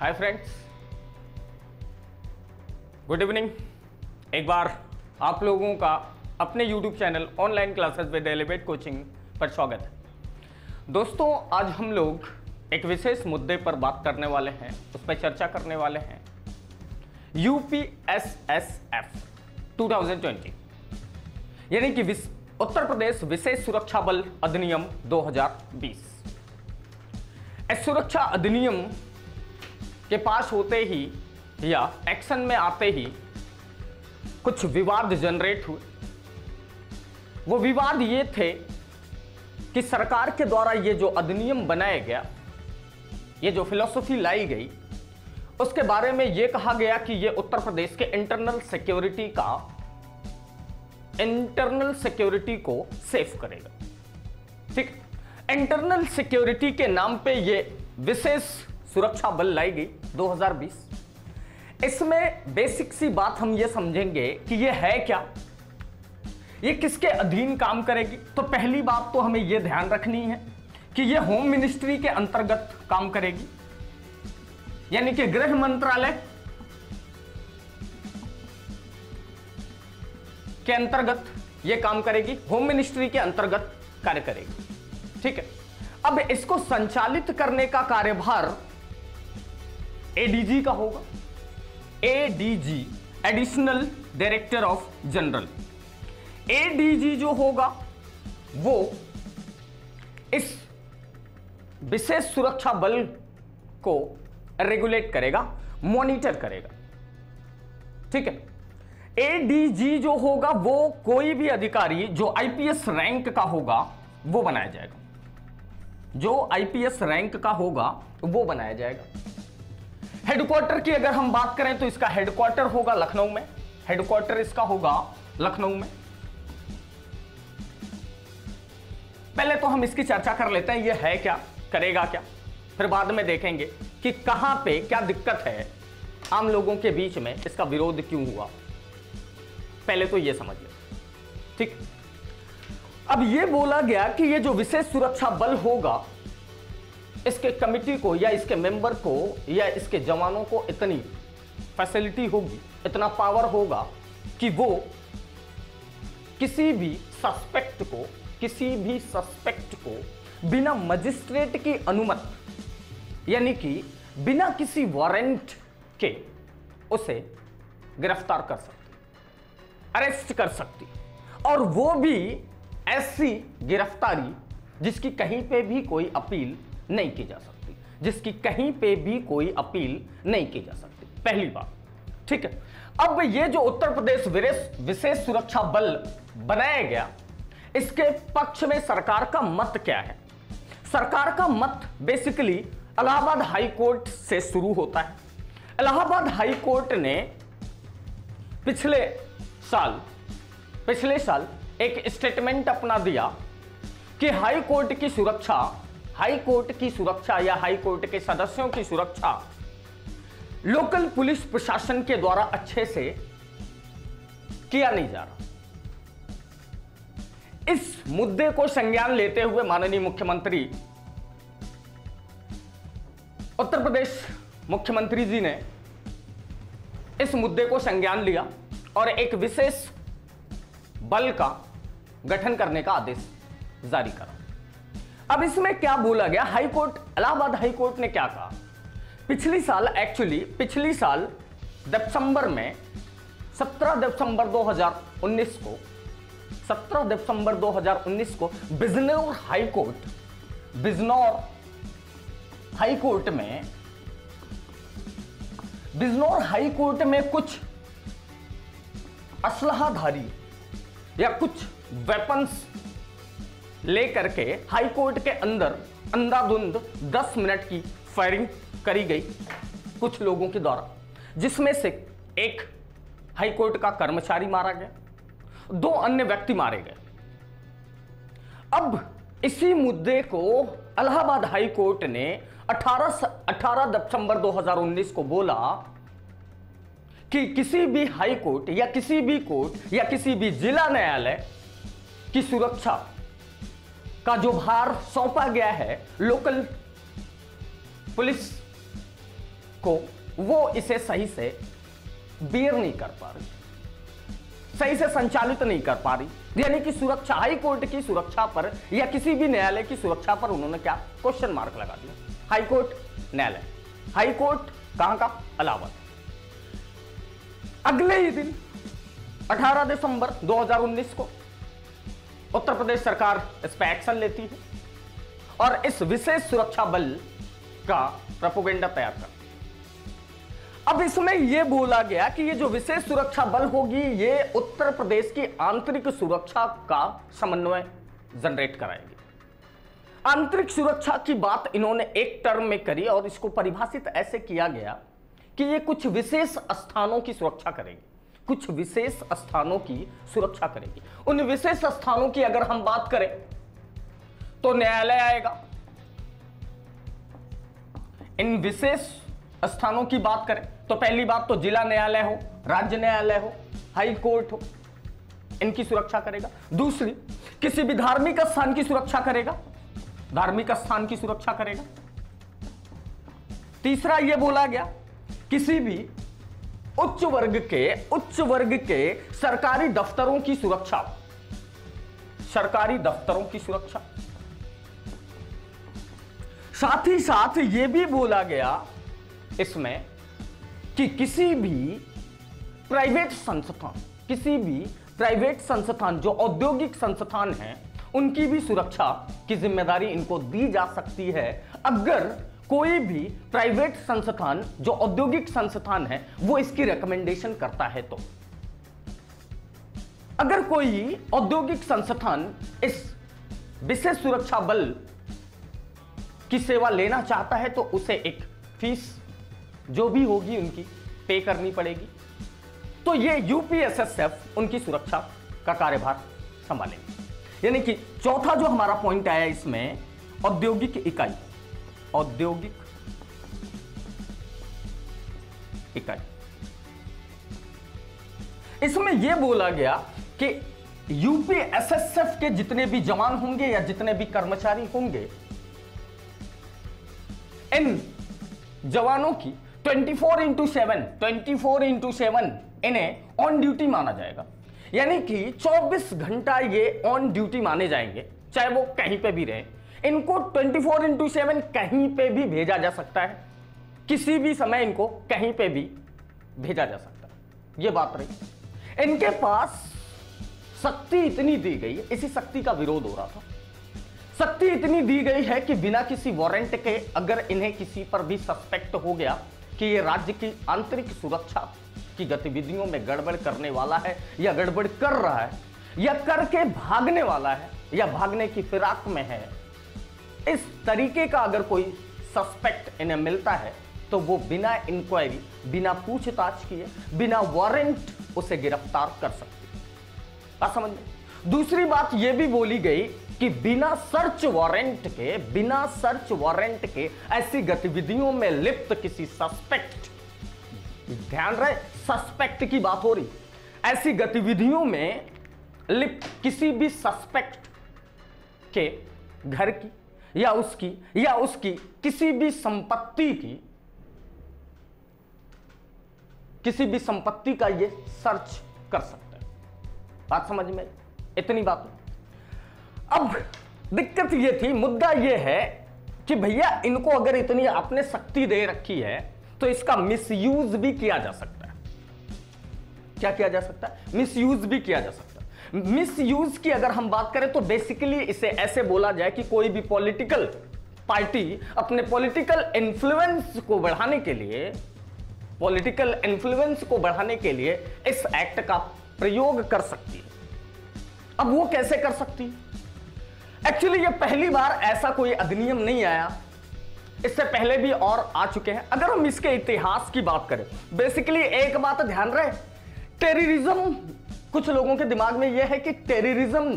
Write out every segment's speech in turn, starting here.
Hi friends, good evening. एक बार आप लोगों का अपने YouTube channel online classes with elevate coaching पर स्वागत है। दोस्तों, आज हम लोग एक विशेष मुद्दे पर बात करने वाले हैं, उस पर चर्चा करने वाले हैं। UPSSF 2020 यानी कि उत्तर प्रदेश विशेष सुरक्षा बल अधिनियम 2020। इस सुरक्षा अधिनियम के पास होते ही या एक्शन में आते ही कुछ विवाद जनरेट हुए। वो विवाद ये थे कि सरकार के द्वारा ये जो अधिनियम बनाया गया, ये जो फिलॉसफी लाई गई, उसके बारे में ये कहा गया कि ये उत्तर प्रदेश के इंटरनल सिक्योरिटी को सेफ करेगा। ठीक, इंटरनल सिक्योरिटी के नाम पे ये विशेष सुरक्षा बल लाई गई 2020। इसमें बेसिक सी बात हम ये समझेंगे कि ये है क्या, ये किसके अधीन काम करेगी। तो पहली बात तो हमें ये ध्यान रखनी है कि ये होम मिनिस्ट्री के अंतर्गत काम करेगी, यानी कि गृह मंत्रालय के अंतर्गत ये काम करेगी, होम मिनिस्ट्री के अंतर्गत कार्य करेगी। ठीक है, अब इसको संचालित करने का कार्यभार एडीजी का होगा। ADG, additional director of general. ADG जो होगा वो इस विशेष सुरक्षा बल को रेगुलेट करेगा, मॉनिटर करेगा। ठीक है, एडीजी जो होगा वो कोई भी अधिकारी जो आईपीएस रैंक का होगा वो बनाया जाएगा, जो आईपीएस रैंक का होगा वो बनाया जाएगा। हेडक्वार्टर की अगर हम बात करें तो इसका हेडक्वार्टर होगा लखनऊ में, हेडक्वार्टर इसका होगा लखनऊ में। पहले तो हम इसकी चर्चा कर लेते हैं, ये है क्या, करेगा क्या, फिर बाद में देखेंगे कि कहां पे क्या दिक्कत है, आम लोगों के बीच में इसका विरोध क्यों हुआ। पहले तो ये समझ लें। ठीक, अब ये बोला गया कि ये जो विशेष सुरक्षा बल होगा, इसके कमिटी को या इसके मेंबर को या इसके जवानों को इतनी फैसिलिटी होगी, इतना पावर होगा कि वो किसी भी सस्पेक्ट को बिना मजिस्ट्रेट की अनुमति, यानी कि बिना किसी वारंट के उसे गिरफ्तार कर सकती, अरेस्ट कर सकती, और वो भी ऐसी गिरफ्तारी जिसकी कहीं पे भी कोई अपील नहीं की जा सकती, जिसकी कहीं पे भी कोई अपील नहीं की जा सकती। पहली बात। ठीक है, अब ये जो उत्तर प्रदेश विशेष सुरक्षा बल बनाया गया, इसके पक्ष में सरकार का मत क्या है। सरकार का मत बेसिकली इलाहाबाद हाई कोर्ट से शुरू होता है। इलाहाबाद हाई कोर्ट ने पिछले साल एक स्टेटमेंट अपना दिया कि हाई कोर्ट की सुरक्षा या हाई कोर्ट के सदस्यों की सुरक्षा लोकल पुलिस प्रशासन के द्वारा अच्छे से किया नहीं जा रहा। इस मुद्दे को संज्ञान लेते हुए माननीय मुख्यमंत्री, उत्तर प्रदेश मुख्यमंत्री जी ने इस मुद्दे को संज्ञान लिया और एक विशेष बल का गठन करने का आदेश जारी करा। अब इसमें क्या बोला गया, high court, Allahabad high court ने क्या कहा। पिछली साल दिसंबर में 17 दिसंबर 2019 को बिजनौर हाई कोर्ट में कुछ असलहाधारी या कुछ वेपन्स लेकर के हाई कोर्ट के अंदर अंधाधुंध 10 मिनट की फायरिंग करी गई कुछ लोगों के द्वारा, जिसमें से एक हाई कोर्ट का कर्मचारी मारा गया, 2 अन्य व्यक्ति मारे गए। अब इसी मुद्दे को इलाहाबाद हाई कोर्ट ने 18 दिसंबर 2019 को बोला कि किसी भी हाई कोर्ट या किसी भी कोर्ट या किसी भी जिला न्यायालय की सुरक्षा का जो भार सौंपा गया है लोकल पुलिस को वो इसे सही से बेयर नहीं कर पा रही, सही से संचालित नहीं कर पा रही। यानी कि सुरक्षा, हाई कोर्ट की सुरक्षा पर या किसी भी न्यायालय की सुरक्षा पर उन्होंने क्या क्वेश्चन मार्क लगा दिया। हाई कोर्ट न्यायालय, हाई कोर्ट कहां का? इलाहाबाद। अगले ही दिन 18 दिसंबर 2019 को उत्तर प्रदेश सरकार इस पर एक्शन लेती है और इस विशेष सुरक्षा बल का प्रोपेगेंडा तैयार करती है। अब इसमें यह बोला गया कि ये जो विशेष सुरक्षा बल होगी ये उत्तर प्रदेश की आंतरिक सुरक्षा का समन्वय जनरेट कराएगी। आंतरिक सुरक्षा की बात इन्होंने एक टर्म में करी और इसको परिभाषित ऐसे किया गया कि ये कुछ विशेष स्थानों की सुरक्षा करेगी, कुछ विशेष स्थानों की सुरक्षा करेगी। उन विशेष स्थानों की अगर हम बात करें तो न्यायालय आएगा। इन विशेष स्थानों की बात करें तो पहली बात तो जिला न्यायालय हो, राज्य न्यायालय हो, हाई कोर्ट हो, इनकी सुरक्षा करेगा। दूसरी, किसी भी धार्मिक स्थान की सुरक्षा करेगा, धार्मिक स्थान की सुरक्षा करेगा। तीसरा यह बोला गया किसी भी उच्च वर्ग के सरकारी दफ्तरों की सुरक्षा, सरकारी दफ्तरों की सुरक्षा। साथ ही साथ यह भी बोला गया इसमें कि किसी भी प्राइवेट संस्थान जो औद्योगिक संस्थान हैं उनकी भी सुरक्षा की जिम्मेदारी इनको दी जा सकती है। अगर कोई भी प्राइवेट संस्थान जो औद्योगिक संस्थान है वो इसकी रिकमेंडेशन करता है तो अगर कोई औद्योगिक संस्थान इस विशेष सुरक्षा बल की सेवा लेना चाहता है तो उसे एक फीस जो भी होगी उनकी पे करनी पड़ेगी। तो ये यूपीएसएसएफ उनकी सुरक्षा का कार्यभार संभालेंगे। यानी कि चौथा जो हमारा पॉइंट आया इसमें औद्योगिक इकाई, औद्योगिक इकाई। इसमें यह बोला गया कि यूपीएसएसएफ के जितने भी जवान होंगे या जितने भी कर्मचारी होंगे इन जवानों की 24x7 इन्हें ऑन ड्यूटी माना जाएगा। यानी कि 24 घंटा ये ऑन ड्यूटी माने जाएंगे, चाहे वो कहीं पे भी रहे। इनको 24x7 कहीं पे भी भेजा जा सकता है, किसी भी समय इनको कहीं पे भी भेजा जा सकता है। ये बात रही। इनके पास शक्ति इतनी दी गई, इसी शक्ति का विरोध हो रहा था। शक्ति इतनी दी गई है कि बिना किसी वारंट के अगर इन्हें किसी पर भी सस्पेक्ट हो गया कि ये राज्य की आंतरिक सुरक्षा की गतिविधियों में गड़बड़ करने वाला है या गड़बड़ कर रहा है या करके भागने वाला है या भागने की फिराक में है, इस तरीके का अगर कोई सस्पेक्ट इन्हें मिलता है तो वो बिना इंक्वायरी, बिना पूछताछ किए, बिना वारंट उसे गिरफ्तार कर सकते। बात समझ में? दूसरी बात यह भी बोली गई कि बिना सर्च वारंट के ऐसी गतिविधियों में लिप्त किसी सस्पेक्ट, ध्यान रहे सस्पेक्ट की बात हो रही, ऐसी गतिविधियों में लिप्त किसी भी सस्पेक्ट के घर की या उसकी किसी भी संपत्ति का ये सर्च कर सकते हैं। बात समझ में? इतनी बात। अब दिक्कत ये थी, मुद्दा ये है कि भैया इनको अगर इतनी आपने शक्ति दे रखी है तो इसका मिसयूज भी किया जा सकता है। क्या किया जा सकता है? मिसयूज भी किया जा सकता है। मिसयूज की अगर हम बात करें तो बेसिकली इसे ऐसे बोला जाए कि कोई भी पॉलिटिकल पार्टी अपने पॉलिटिकल इन्फ्लुएंस को बढ़ाने के लिए इस एक्ट का प्रयोग कर सकती है। अब वो कैसे कर सकती है? एक्चुअली ये पहली बार ऐसा कोई अधिनियम नहीं आया, इससे पहले भी और आ चुके हैं। अगर हम इसके इतिहास की बात करें, बेसिकली एक बात ध्यान रहे, टेररिज्म, कुछ लोगों के दिमाग में यह है कि टेररिज्म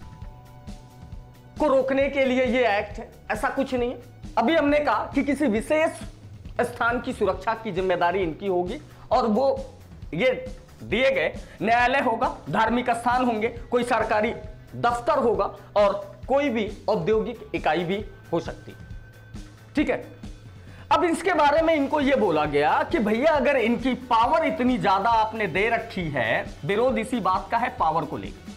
को रोकने के लिए यह एक्ट है, ऐसा कुछ नहीं है। अभी हमने कहा कि किसी विशेष स्थान की सुरक्षा की जिम्मेदारी इनकी होगी और वो ये दिए गए न्यायालय होगा, धार्मिक स्थान होंगे, कोई सरकारी दफ्तर होगा और कोई भी औद्योगिक इकाई भी हो सकती है। ठीक है। अब इसके बारे में इनको यह बोला गया कि भैया अगर इनकी पावर इतनी ज्यादा आपने दे रखी है, विरोध इसी बात का है पावर को लेकर,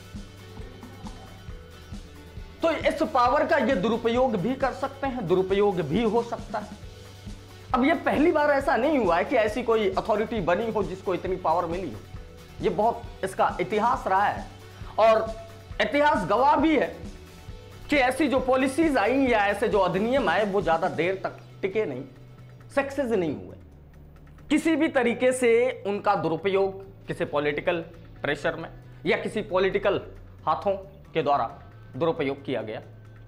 तो इस पावर का ये दुरुपयोग भी कर सकते हैं, दुरुपयोग भी हो सकता है। अब ये पहली बार ऐसा नहीं हुआ है कि ऐसी कोई अथॉरिटी बनी हो जिसको इतनी पावर मिली हो। ये बहुत इसका इतिहास रहा है और इतिहास गवाह भी है कि ऐसी जो पॉलिसीज आई या ऐसे जो अधिनियम आए वो ज्यादा देर तक टिके नहीं, सक्सेस नहीं हुए। किसी भी तरीके से उनका दुरुपयोग किसी पॉलिटिकल प्रेशर में या किसी पॉलिटिकल हाथों के द्वारा दुरुपयोग किया गया।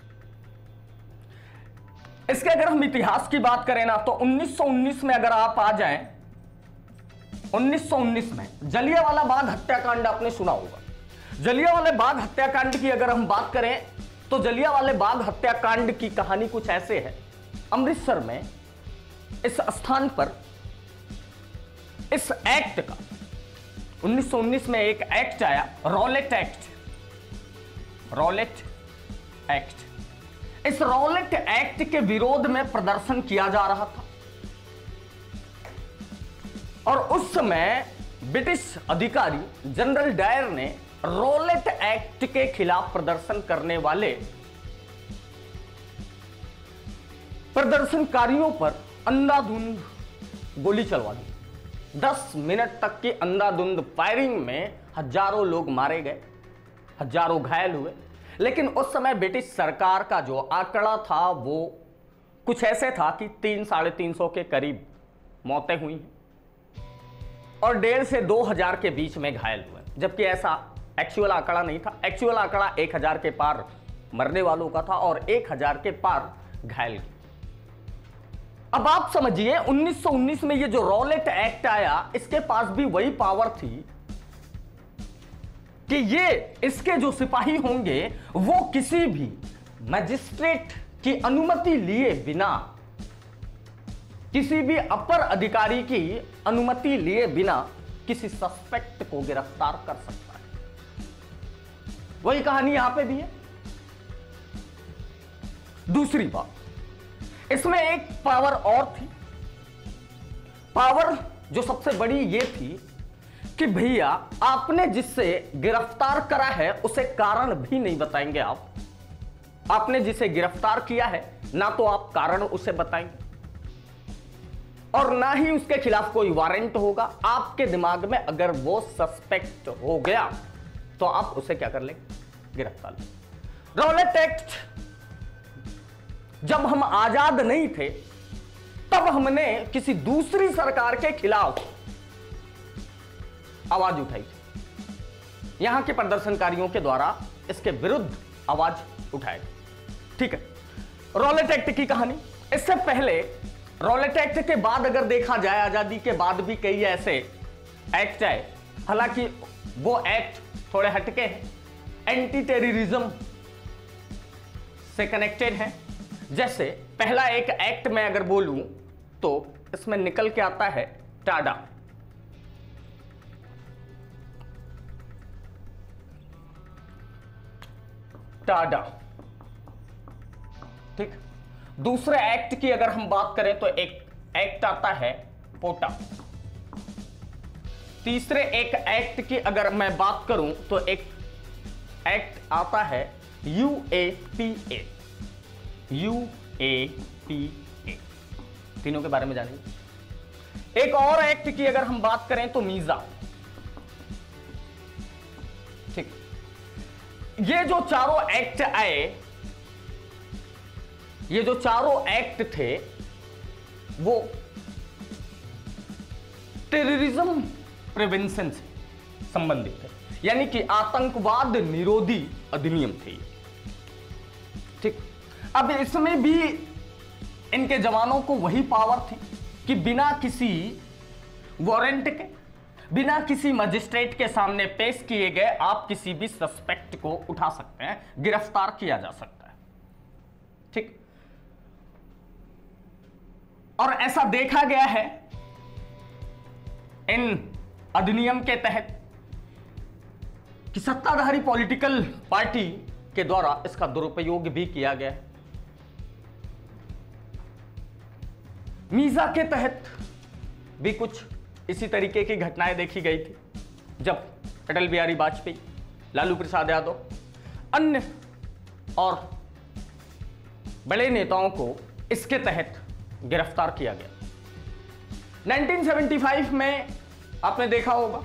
इसके अगर हम इतिहास की बात करें ना, तो 1919 में अगर आप आ जाएं, 1919 में जलियांवाला बाग हत्याकांड आपने सुना होगा। जलियांवाला बाग हत्याकांड की अगर हम बात करें तो जलियांवाला बाग हत्याकांड की कहानी कुछ ऐसे है। अमृतसर में इस स्थान पर इस एक्ट का 1919 में एक एक्ट आया, रॉलेट एक्ट। रॉलेट एक्ट, इस रॉलेट एक्ट के विरोध में प्रदर्शन किया जा रहा था और उस समय ब्रिटिश अधिकारी जनरल डायर ने रॉलेट एक्ट के खिलाफ प्रदर्शन करने वाले प्रदर्शनकारियों पर अंधाधुंध गोली चलवा दी। 10 मिनट तक की अंधाधुंध फायरिंग में हजारों लोग मारे गए, हजारों घायल हुए। लेकिन उस समय ब्रिटिश सरकार का जो आंकड़ा था वो कुछ ऐसे था कि 300-350 के करीब मौतें हुई हैं और 1,500 से 2,000 के बीच में घायल हुए, जबकि ऐसा एक्चुअल आंकड़ा नहीं था। एक्चुअल आंकड़ा 1,000 के पार मरने वालों का था और 1,000 के पार घायल की। अब आप समझिए 1919 में ये जो रॉलेट एक्ट आया, इसके पास भी वही पावर थी कि ये इसके जो सिपाही होंगे वो किसी भी मजिस्ट्रेट की अनुमति लिए बिना, किसी भी अपर अधिकारी की अनुमति लिए बिना किसी सस्पेक्ट को गिरफ्तार कर सकता है। वही कहानी यहां पे भी है। दूसरी बात, इसमें एक पावर और थी। पावर जो सबसे बड़ी ये थी कि भैया आपने जिससे गिरफ्तार करा है उसे कारण भी नहीं बताएंगे आप। आपने जिसे गिरफ्तार किया है ना तो आप कारण उसे बताएंगे और ना ही उसके खिलाफ कोई वारंट होगा। आपके दिमाग में अगर वो सस्पेक्ट हो गया तो आप उसे क्या कर लेंगे? गिरफ्तार। रॉलेट एक्ट जब हम आजाद नहीं थे तब हमने किसी दूसरी सरकार के खिलाफ आवाज उठाई थी। यहां के प्रदर्शनकारियों के द्वारा इसके विरुद्ध आवाज उठाई, ठीक है। रॉलेट एक्ट की कहानी, इससे पहले रॉलेट एक्ट के बाद अगर देखा जाए, आजादी के बाद भी कई ऐसे एक्ट आए, हालांकि वो एक्ट थोड़े हटके हैं, एंटी टेररिज्म से कनेक्टेड है। जैसे पहला एक एक्ट में अगर बोलूं तो इसमें निकल के आता है टाडा। टाडा, ठीक। दूसरे एक्ट की अगर हम बात करें तो एक एक्ट आता है पोटा। तीसरे एक एक्ट की अगर मैं बात करूं तो एक एक्ट आता है यूएपीए। यूएपीए, तीनों के बारे में जानेंगे। एक और एक्ट की अगर हम बात करें तो मीजा, ठीक। ये जो चारों एक्ट आए, ये जो चारों एक्ट थे वो टेररिज्म प्रिवेंशन से संबंधित थे, यानी कि आतंकवाद निरोधी अधिनियम थे, ठीक। अब इसमें भी इनके जवानों को वही पावर थी कि बिना किसी वारंट के, बिना किसी मजिस्ट्रेट के सामने पेश किए गए आप किसी भी सस्पेक्ट को उठा सकते हैं, गिरफ्तार किया जा सकता है, ठीक। और ऐसा देखा गया है इन अधिनियम के तहत कि सत्ताधारी पॉलिटिकल पार्टी के द्वारा इसका दुरुपयोग भी किया गया है। मीज़ा के तहत भी कुछ इसी तरीके की घटनाएं देखी गई थी, जब अटल बिहारी वाजपेयी, लालू प्रसाद यादव, अन्य और बड़े नेताओं को इसके तहत गिरफ्तार किया गया। 1975 में आपने देखा होगा,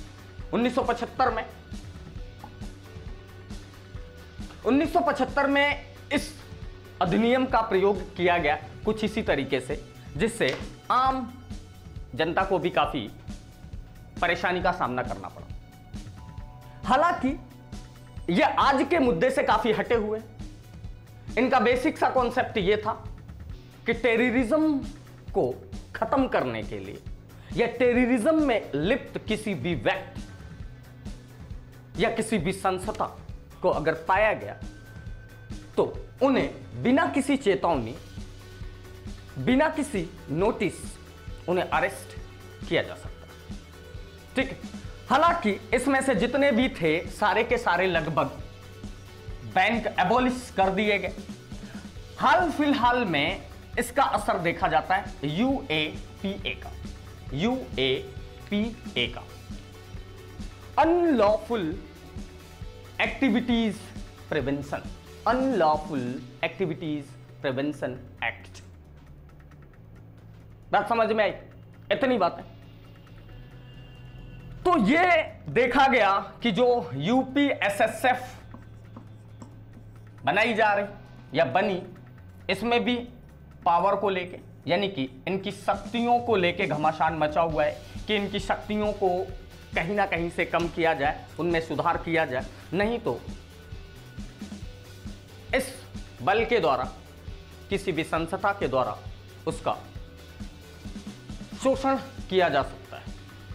1975 में इस अधिनियम का प्रयोग किया गया कुछ इसी तरीके से, जिससे आम जनता को भी काफी परेशानी का सामना करना पड़ा। हालांकि यह आज के मुद्दे से काफी हटे हुए। इनका बेसिक सा कॉन्सेप्ट यह था कि टेररिज्म को खत्म करने के लिए या टेररिज्म में लिप्त किसी भी व्यक्ति या किसी भी संस्था को अगर पाया गया तो उन्हें बिना किसी चेतावनी, बिना किसी नोटिस उन्हें अरेस्ट किया जा सकता है। ठीक है। हालांकि इसमें से जितने भी थे सारे के सारे लगभग बैंक एबॉलिश कर दिए गए। हाल फिलहाल में इसका असर देखा जाता है यूएपीए का, अनलॉफुल एक्टिविटीज प्रिवेंशन एक्ट। बात समझ में आई? इतनी बात है। तो यह देखा गया कि जो यूपीएसएसएफ बनाई जा रही या बनी, इसमें भी पावर को लेके, यानी कि इनकी शक्तियों को लेके घमासान मचा हुआ है कि इनकी शक्तियों को कहीं ना कहीं से कम किया जाए, उनमें सुधार किया जाए, नहीं तो इस बल के द्वारा, किसी भी संस्था के द्वारा उसका शोषण किया जा सकता है।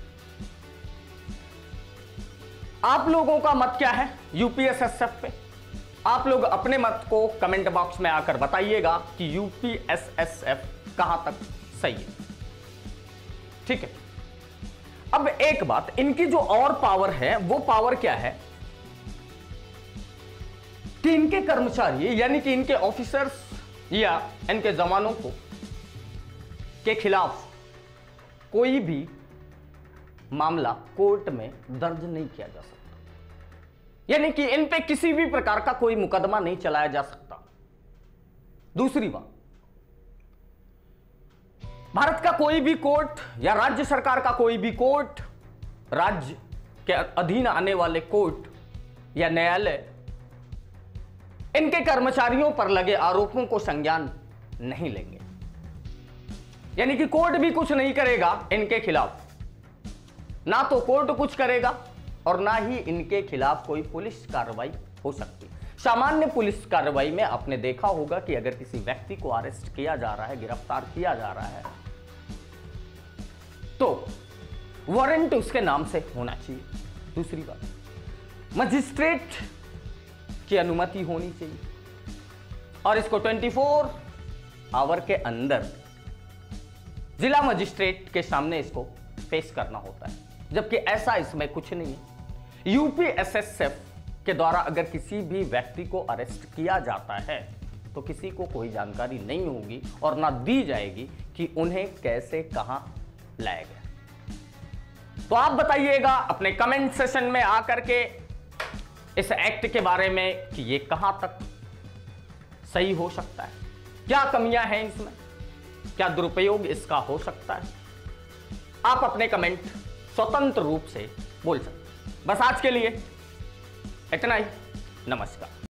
आप लोगों का मत क्या है यूपीएसएसएफ पे? आप लोग अपने मत को कमेंट बॉक्स में आकर बताइएगा कि यूपीएसएसएफ कहां तक सही है। ठीक है। अब एक बात, इनकी जो और पावर है वो पावर क्या है कि इनके कर्मचारी यानी कि इनके ऑफिसर्स या इनके जवानों को के खिलाफ कोई भी मामला कोर्ट में दर्ज नहीं किया जा सकता, यानी कि इन पे किसी भी प्रकार का कोई मुकदमा नहीं चलाया जा सकता। दूसरी बात, भारत का कोई भी कोर्ट या राज्य सरकार का कोई भी कोर्ट, राज्य के अधीन आने वाले कोर्ट या न्यायालय इनके कर्मचारियों पर लगे आरोपों को संज्ञान नहीं लेंगे, यानी कि कोर्ट भी कुछ नहीं करेगा इनके खिलाफ। ना तो कोर्ट कुछ करेगा और ना ही इनके खिलाफ कोई पुलिस कार्रवाई हो सकती। सामान्य पुलिस कार्रवाई में आपने देखा होगा कि अगर किसी व्यक्ति को अरेस्ट किया जा रहा है, गिरफ्तार किया जा रहा है, तो वारंट उसके नाम से होना चाहिए। दूसरी बात, मजिस्ट्रेट की अनुमति होनी चाहिए और इसको 24 आवर के अंदर जिला मजिस्ट्रेट के सामने इसको पेश करना होता है, जबकि ऐसा इसमें कुछ नहीं है। यूपीएसएसएफ के द्वारा अगर किसी भी व्यक्ति को अरेस्ट किया जाता है तो किसी को कोई जानकारी नहीं होगी और ना दी जाएगी कि उन्हें कैसे कहां लाया गया। तो आप बताइएगा अपने कमेंट सेशन में आकर के इस एक्ट के बारे में कि ये कहां तक सही हो सकता है, क्या कमियां हैं इसमें, क्या दुरुपयोग इसका हो सकता है। आप अपने कमेंट स्वतंत्र रूप से बोल सकते हैं। बस आज के लिए इतना ही। नमस्कार।